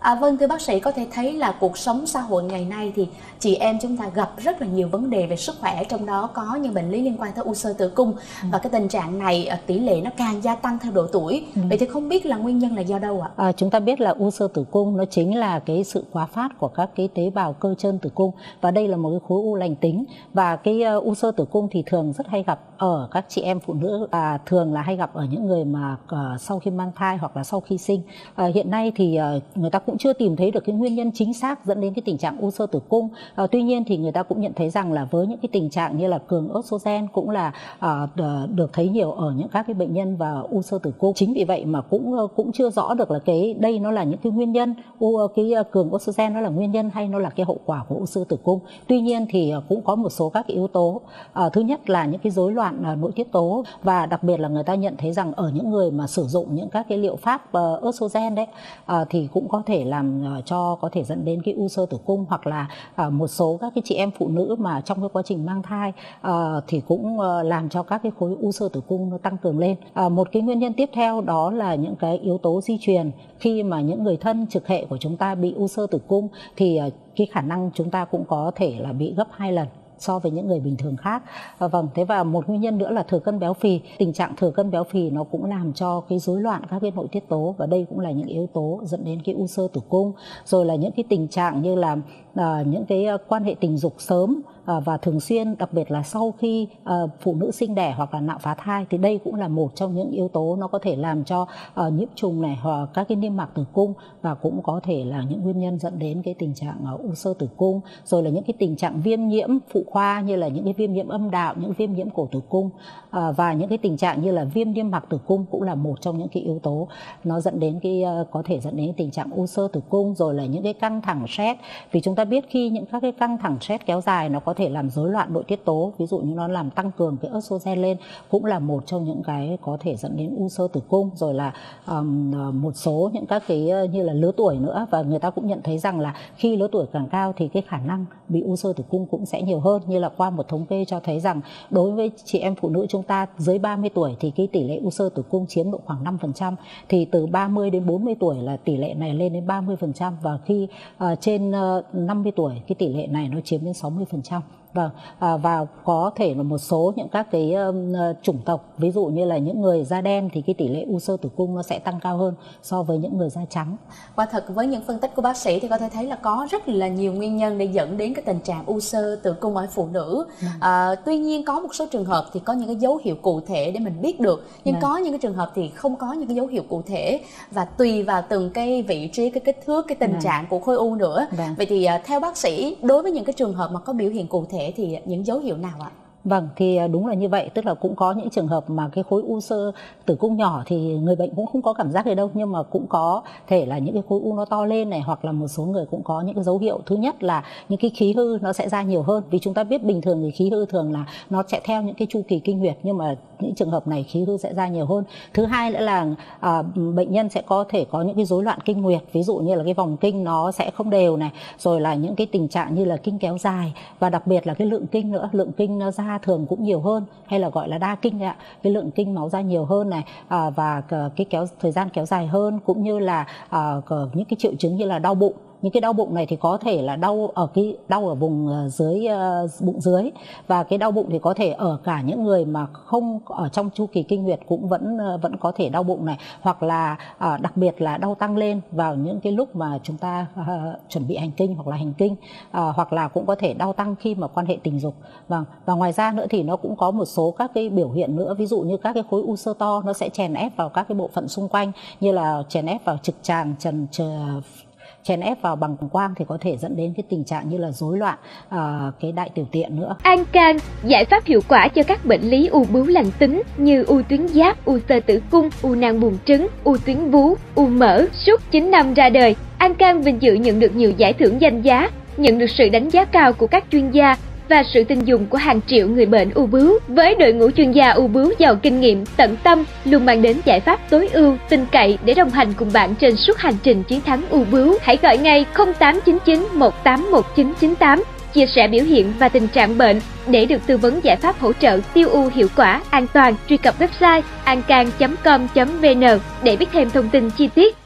Vâng, thưa bác sĩ, có thể thấy là cuộc sống xã hội ngày nay thì chị em chúng ta gặp rất là nhiều vấn đề về sức khỏe, trong đó có những bệnh lý liên quan tới u xơ tử cung. Và cái tình trạng này tỷ lệ nó càng gia tăng theo độ tuổi. Vậy thì không biết là nguyên nhân là do đâu ạ? Chúng ta biết là u xơ tử cung nó chính là cái sự quá phát của các cái tế bào cơ trơn tử cung, và đây là một cái khối u lành tính. Và cái u xơ tử cung thì thường rất hay gặp ở các chị em phụ nữ, và thường là hay gặp ở những người mà sau khi mang thai hoặc là sau khi sinh. Hiện nay thì người ta cũng chưa tìm thấy được cái nguyên nhân chính xác dẫn đến cái tình trạng u xơ tử cung. Tuy nhiên thì người ta cũng nhận thấy rằng là với những cái tình trạng như là cường estrogen cũng là được thấy nhiều ở những các cái bệnh nhân và u xơ tử cung. Chính vì vậy mà cũng chưa rõ được là đây nó là những cái nguyên nhân cái cường estrogen nó là nguyên nhân hay nó là cái hậu quả của u xơ tử cung. Tuy nhiên thì cũng có một số các cái yếu tố. Thứ nhất là những cái rối loạn nội tiết tố, và đặc biệt là người ta nhận thấy rằng ở những người mà sử dụng những các cái liệu pháp estrogen đấy thì cũng có thể làm cho có thể dẫn đến cái u xơ tử cung, hoặc là một số các cái chị em phụ nữ mà trong cái quá trình mang thai thì cũng làm cho các cái khối u xơ tử cung nó tăng cường lên. Một cái nguyên nhân tiếp theo đó là những cái yếu tố di truyền. Khi mà những người thân trực hệ của chúng ta bị u xơ tử cung thì cái khả năng chúng ta cũng có thể là bị gấp 2 lần so với những người bình thường khác. Thế và một nguyên nhân nữa là thừa cân béo phì. Tình trạng thừa cân béo phì nó cũng làm cho cái rối loạn các cái nội tiết tố, và đây cũng là những yếu tố dẫn đến cái u xơ tử cung. Rồi là những cái tình trạng như là những cái quan hệ tình dục sớm và thường xuyên, đặc biệt là sau khi phụ nữ sinh đẻ hoặc là nạo phá thai, thì đây cũng là một trong những yếu tố nó có thể làm cho nhiễm trùng này hoặc các cái niêm mạc tử cung, và cũng có thể là những nguyên nhân dẫn đến cái tình trạng u xơ tử cung. Rồi là những cái tình trạng viêm nhiễm phụ khoa như là những cái viêm nhiễm âm đạo, những viêm nhiễm cổ tử cung, và những cái tình trạng như là viêm niêm mạc tử cung cũng là một trong những cái yếu tố nó dẫn đến có thể dẫn đến tình trạng u xơ tử cung. Rồi là những cái căng thẳng stress, vì chúng ta biết khi những các cái căng thẳng stress kéo dài nó có thể làm rối loạn nội tiết tố, ví dụ như nó làm tăng cường cái estrogen lên, cũng là một trong những cái có thể dẫn đến u xơ tử cung. Rồi là một số những các cái như là lứa tuổi nữa, và người ta cũng nhận thấy rằng là khi lứa tuổi càng cao thì cái khả năng bị u xơ tử cung cũng sẽ nhiều hơn. Như là qua một thống kê cho thấy rằng đối với chị em phụ nữ chúng ta dưới 30 tuổi thì cái tỷ lệ u xơ tử cung chiếm độ khoảng 5%, thì từ 30 đến 40 tuổi là tỷ lệ này lên đến 30%, và khi trên 50 tuổi cái tỷ lệ này nó chiếm đến 60%. Và có thể là một số những các cái chủng tộc, ví dụ như là những người da đen thì cái tỷ lệ u xơ tử cung nó sẽ tăng cao hơn so với những người da trắng. Quả thật với những phân tích của bác sĩ thì có thể thấy là có rất là nhiều nguyên nhân để dẫn đến cái tình trạng u xơ tử cung ở phụ nữ. Tuy nhiên có một số trường hợp thì có những cái dấu hiệu cụ thể để mình biết được, nhưng có những cái trường hợp thì không có những cái dấu hiệu cụ thể, và tùy vào từng cái vị trí, cái kích thước, cái tình trạng của khối u nữa. Vậy thì theo bác sĩ, đối với những cái trường hợp mà có biểu hiện cụ thể thì những dấu hiệu nào ạ? Vâng, thì đúng là như vậy, tức là cũng có những trường hợp mà cái khối u xơ tử cung nhỏ thì người bệnh cũng không có cảm giác gì đâu, nhưng mà cũng có thể là những cái khối u nó to lên này, hoặc là một số người cũng có những cái dấu hiệu. Thứ nhất là những cái khí hư nó sẽ ra nhiều hơn, vì chúng ta biết bình thường thì khí hư thường là nó sẽ theo những cái chu kỳ kinh nguyệt, nhưng mà những trường hợp này khí hư sẽ ra nhiều hơn. Thứ hai nữa là bệnh nhân sẽ có thể có những cái rối loạn kinh nguyệt, ví dụ như là cái vòng kinh nó sẽ không đều này, rồi là những cái tình trạng như là kinh kéo dài, và đặc biệt là cái lượng kinh nữa, lượng kinh nó ra thường cũng nhiều hơn, hay là gọi là đa kinh ạ, cái lượng kinh máu ra nhiều hơn này, và cái thời gian kéo dài hơn, cũng như là những cái triệu chứng như là đau bụng. Những cái đau bụng này thì có thể là đau ở vùng dưới bụng dưới, và cái đau bụng thì có thể ở cả những người mà không ở trong chu kỳ kinh nguyệt cũng vẫn có thể đau bụng này, hoặc là đặc biệt là đau tăng lên vào những cái lúc mà chúng ta chuẩn bị hành kinh hoặc là hành kinh, hoặc là cũng có thể đau tăng khi mà quan hệ tình dục. Và ngoài ra nữa thì nó cũng có một số các cái biểu hiện nữa, ví dụ như các cái khối u xơ to nó sẽ chèn ép vào các cái bộ phận xung quanh, như là chèn ép vào trực tràng, chèn ép vào bằng quang, thì có thể dẫn đến cái tình trạng như là rối loạn cái đại tiểu tiện nữa. An-can, giải pháp hiệu quả cho các bệnh lý u bướu lành tính như u tuyến giáp, u xơ tử cung, u nang buồng trứng, u tuyến vú, u mỡ. Suốt 9 năm ra đời, An-can vinh dự nhận được nhiều giải thưởng danh giá, nhận được sự đánh giá cao của các chuyên gia và sự tin dùng của hàng triệu người bệnh u bướu. Với đội ngũ chuyên gia u bướu giàu kinh nghiệm, tận tâm, luôn mang đến giải pháp tối ưu, tin cậy để đồng hành cùng bạn trên suốt hành trình chiến thắng u bướu. Hãy gọi ngay 0899 181998, chia sẻ biểu hiện và tình trạng bệnh để được tư vấn giải pháp hỗ trợ tiêu u hiệu quả, an toàn. Truy cập website ancan.com.vn để biết thêm thông tin chi tiết.